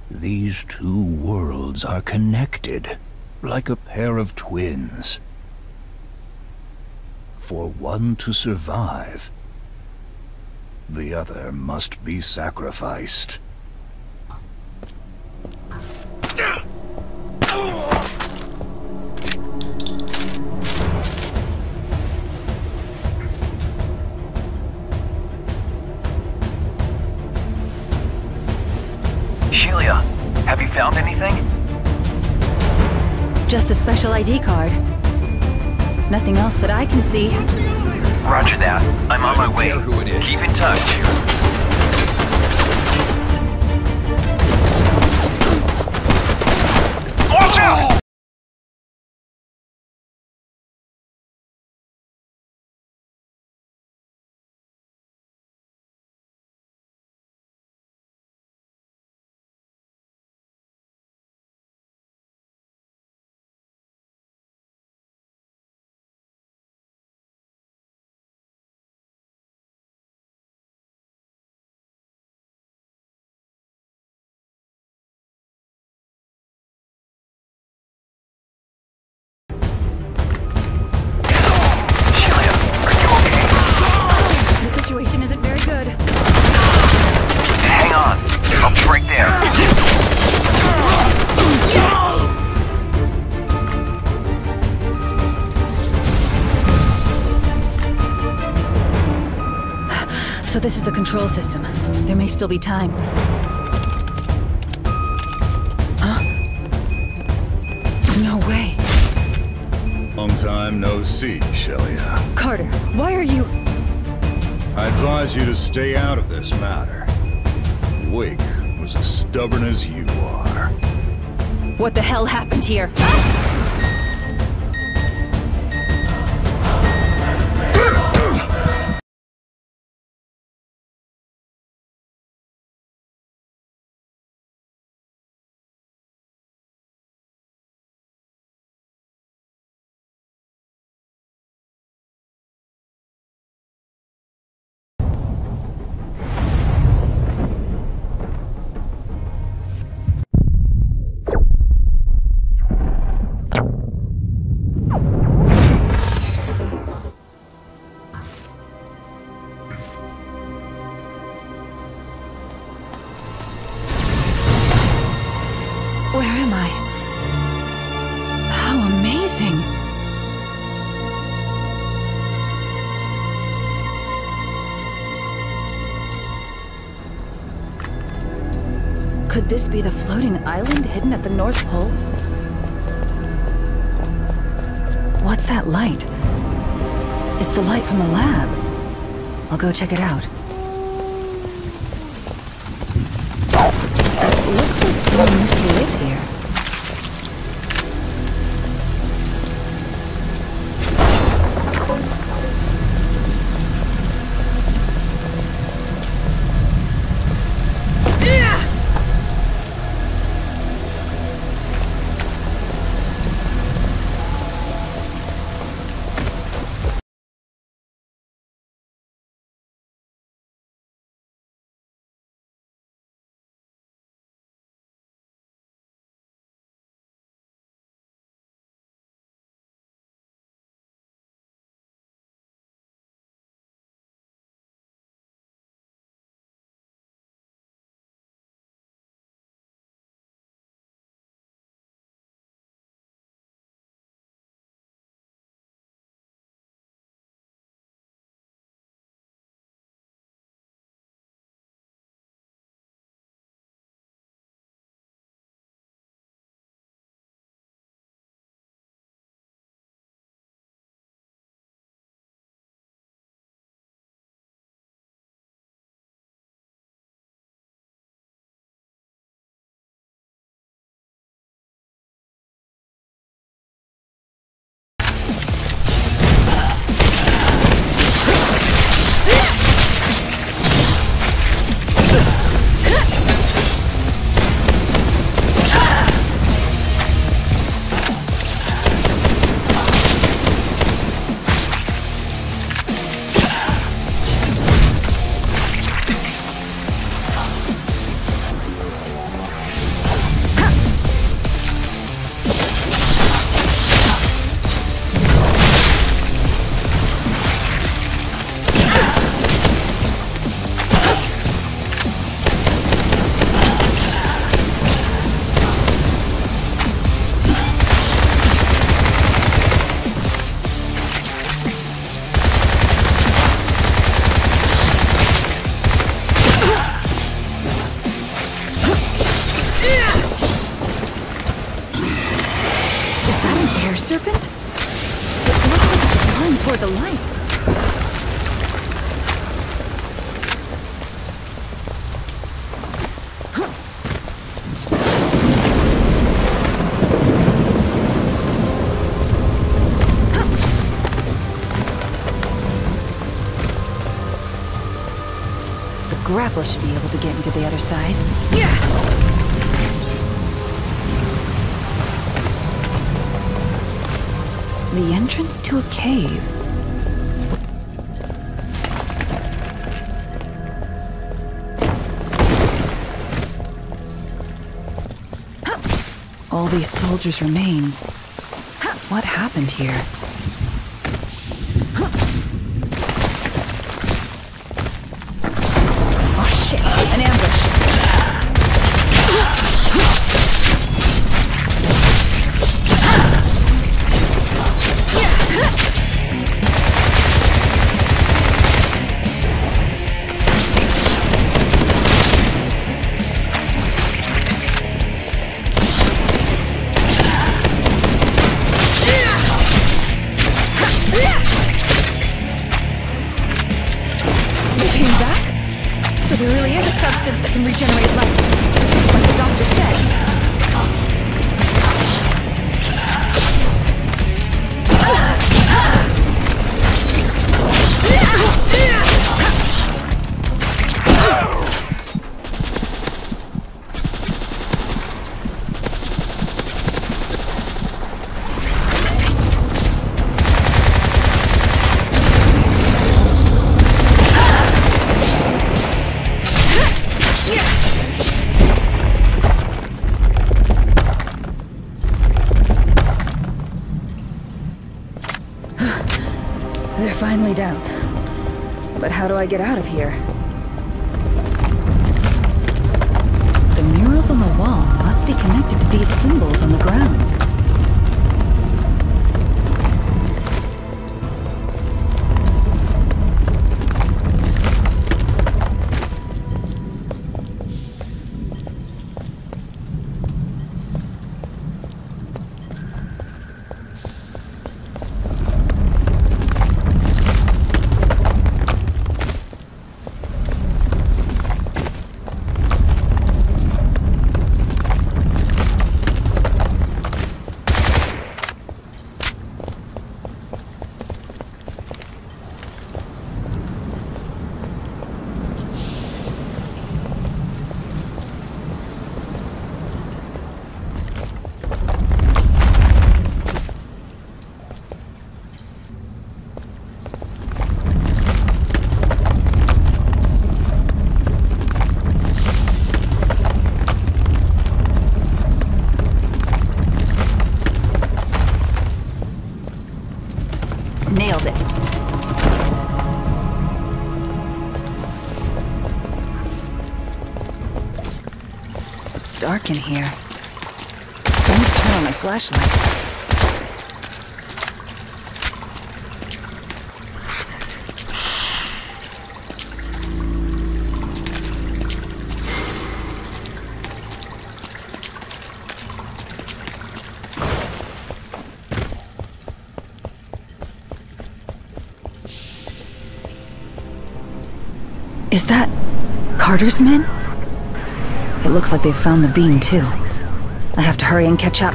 These two worlds are connected, like a pair of twins. For one to survive, the other must be sacrificed. Shelia, have you found anything? Just a special ID card. Nothing else that I can see. Roger that. I'm on my way. Keep in touch. Watch out! Situation isn't very good. Hang on. I'll be right there. So this is the control system. There may still be time. Huh? No way. Long time no see, Shelia. Carter, why are you... I advise you to stay out of this matter. Wake was as stubborn as you are. What the hell happened here? Where am I? How amazing! Could this be the floating island hidden at the North Pole? What's that light? It's the light from the lab. I'll go check it out. It looks like someone used to live here. serpent? It looks like it's flying toward the light. The grapple should be able to get me to the other side. The entrance to a cave. All these soldiers' remains. What happened here? Oh shit! An ambush! There really is a substance that can regenerate life, like the doctor said. They're finally down. But how do I get out of here? The murals on the wall must be connected to these symbols on the ground. Nailed it. It's dark in here. I need to turn on my flashlight. Is that Carter's men? It looks like they've found the beam, too. I have to hurry and catch up.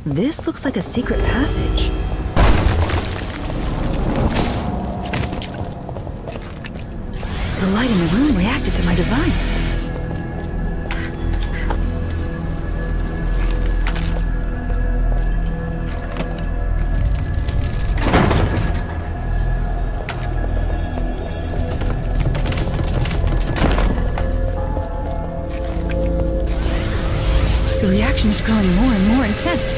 This looks like a secret passage. The light in the room reacted to my device. The reaction is growing more and more intense.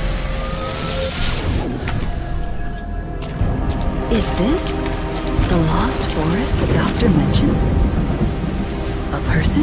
Is this the lost forest the doctor mentioned? A person?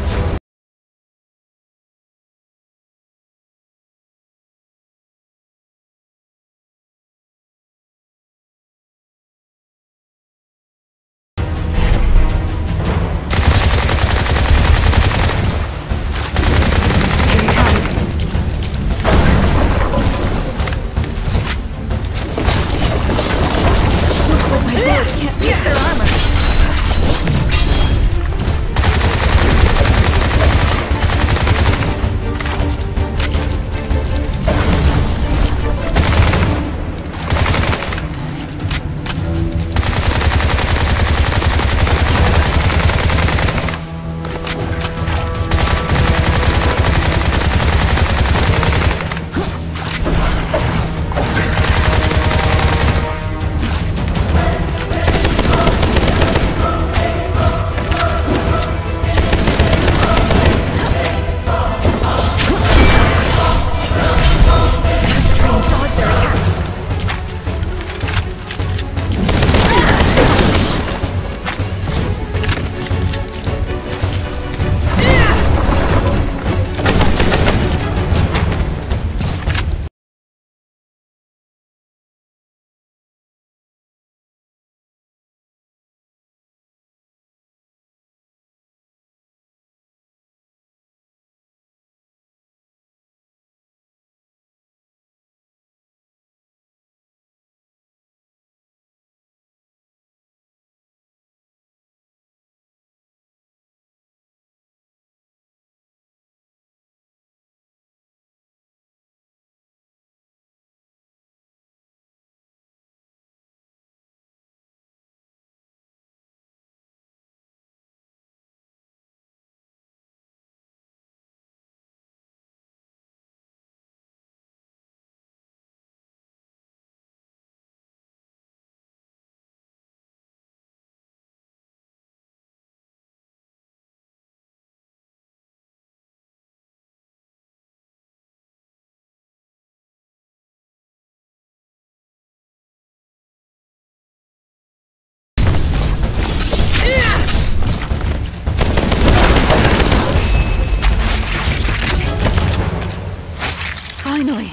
Finally.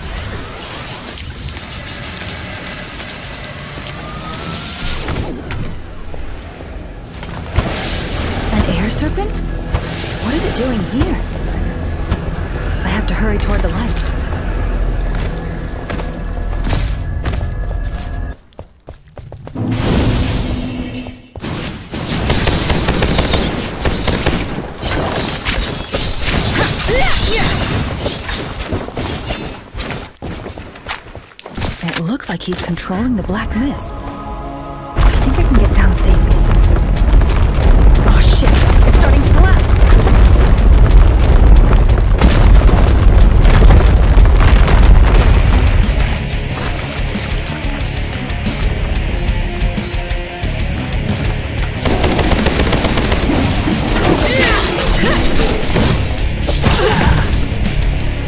An air serpent? What is it doing here? I have to hurry toward the light. It looks like he's controlling the black mist. I think I can get down safely. Oh shit! It's starting to collapse!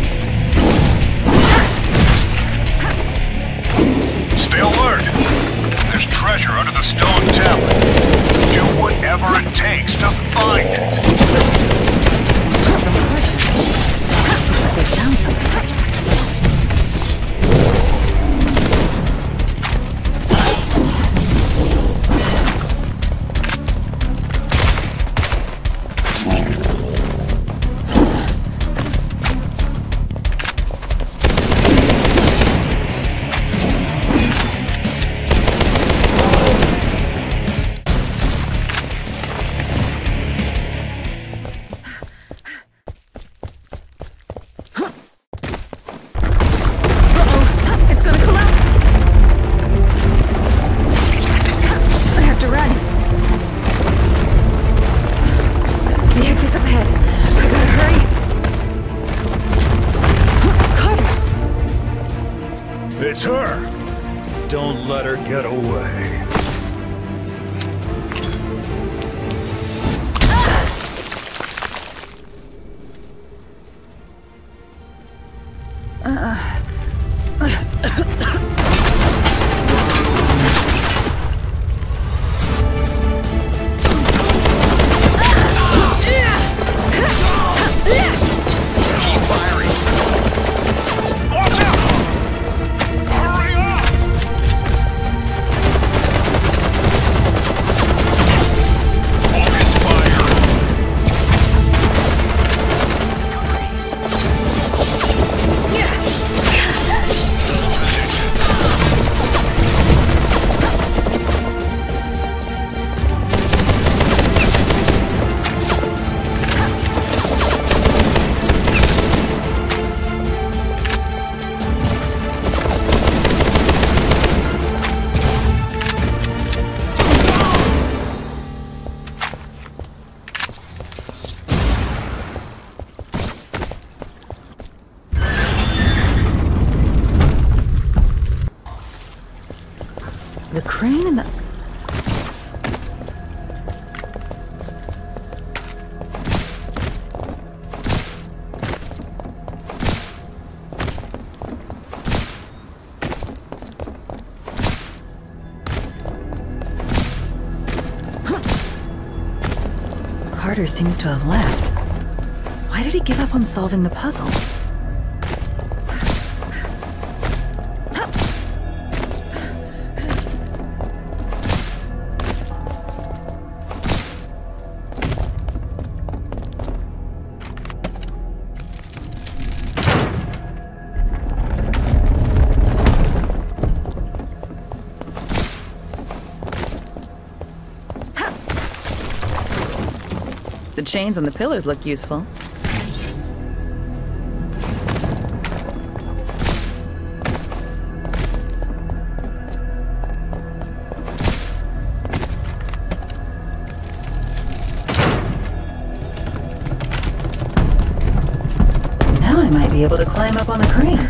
Stay alert! It's her! Don't let her get away. The crane and the... Carter seems to have left. Why did he give up on solving the puzzle? The chains on the pillars look useful. Now I might be able to climb up on the crane.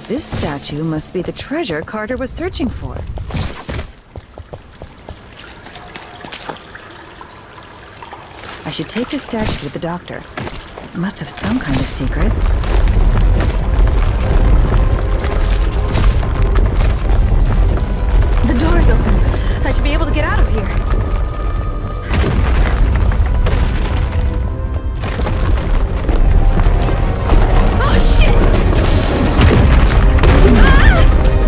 This statue must be the treasure Carter was searching for. I should take this statue to the doctor. It must have some kind of secret. The door is open. I should be able to get out of here. Oh, shit! Ah!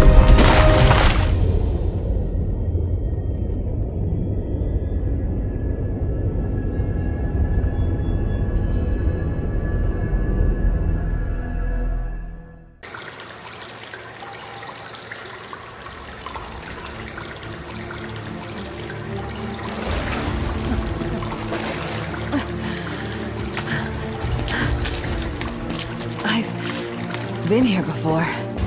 I've been here before.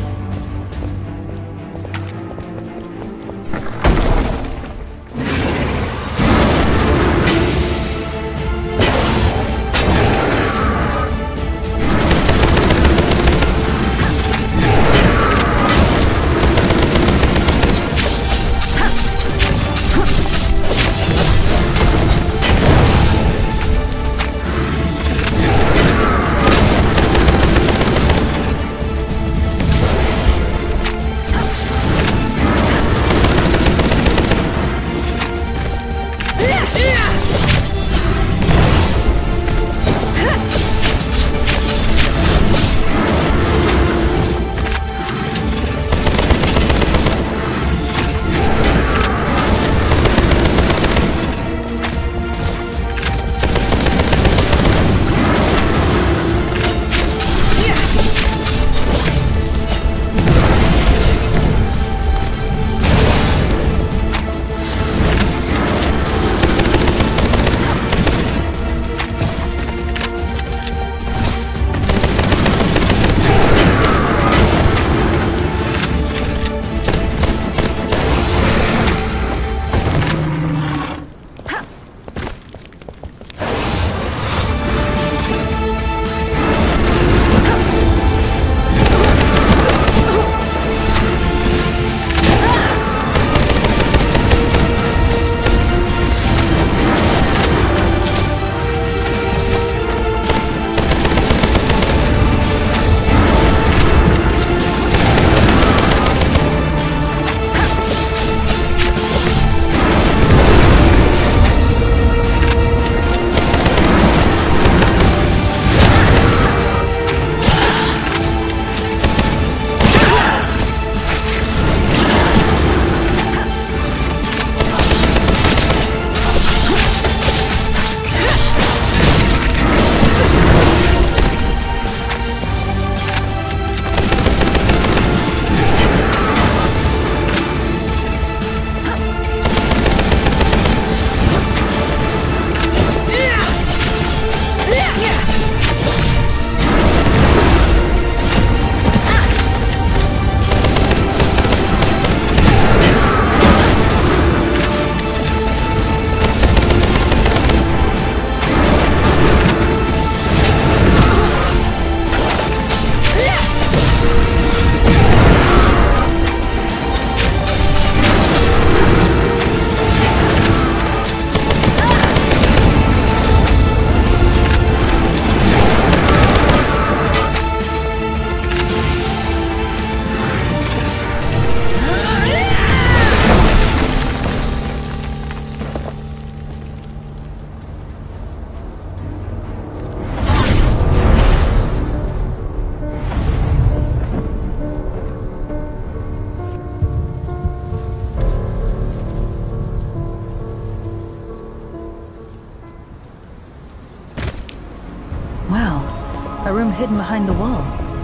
A room hidden behind the wall.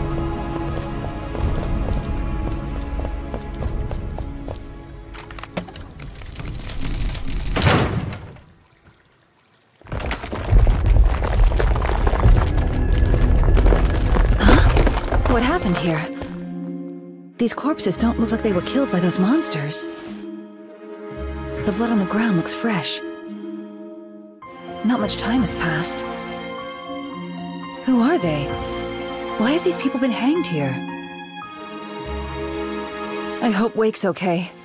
Huh? What happened here? These corpses don't look like they were killed by those monsters. The blood on the ground looks fresh. Not much time has passed. Who are they? Why have these people been hanged here? I hope Wake's okay.